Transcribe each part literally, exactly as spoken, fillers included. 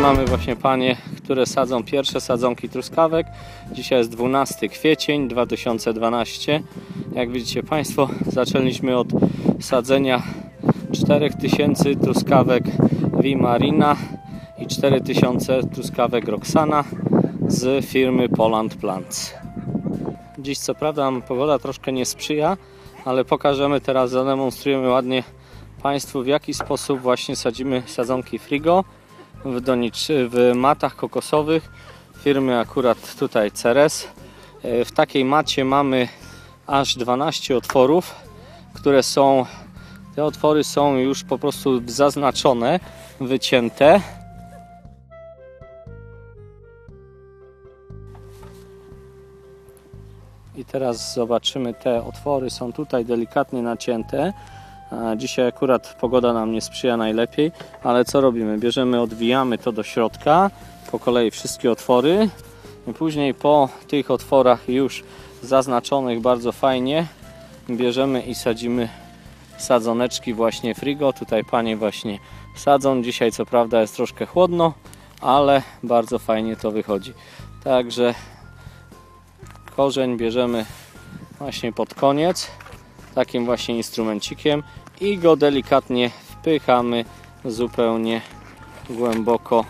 mamy właśnie panie, które sadzą pierwsze sadzonki truskawek. Dzisiaj jest dwunasty kwiecień dwa tysiące dwunasty. Jak widzicie Państwo, zaczęliśmy od sadzenia czterech tysięcy truskawek Vimarina i cztery tysiące truskawek Roxana z firmy Poland Plants. Dziś co prawda pogoda troszkę nie sprzyja, ale pokażemy teraz, zademonstrujemy ładnie Państwu, w jaki sposób właśnie sadzimy sadzonki Frigo w, doniczy, w matach kokosowych firmy akurat tutaj Ceres. W takiej macie mamy aż dwanaście otworów, które są, te otwory są już po prostu zaznaczone, wycięte. I teraz zobaczymy, te otwory są tutaj delikatnie nacięte. Dzisiaj akurat pogoda nam nie sprzyja najlepiej, ale co robimy? Bierzemy, odwijamy to do środka, po kolei wszystkie otwory i później po tych otworach już zaznaczonych bardzo fajnie bierzemy i sadzimy sadzoneczki właśnie Frigo. Tutaj panie właśnie sadzą. Dzisiaj co prawda jest troszkę chłodno, ale bardzo fajnie to wychodzi. Także korzeń bierzemy właśnie pod koniec takim właśnie instrumencikiem i go delikatnie wpychamy zupełnie głęboko.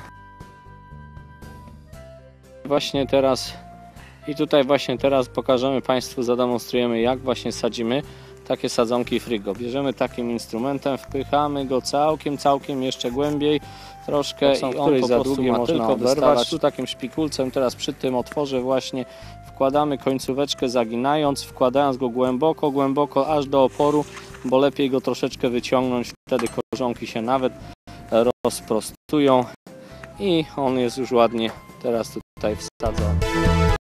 Właśnie teraz i tutaj właśnie teraz pokażemy Państwu, zademonstrujemy, jak właśnie sadzimy takie sadzonki Frigo. Bierzemy takim instrumentem, wpychamy go całkiem, całkiem jeszcze głębiej troszkę i on za długie można tylko wyrwać. Tu takim szpikulcem teraz przy tym otworze właśnie wkładamy końcóweczkę, zaginając, wkładając go głęboko, głęboko aż do oporu, bo lepiej go troszeczkę wyciągnąć, wtedy korzonki się nawet rozprostują i on jest już ładnie teraz tutaj wsadzony.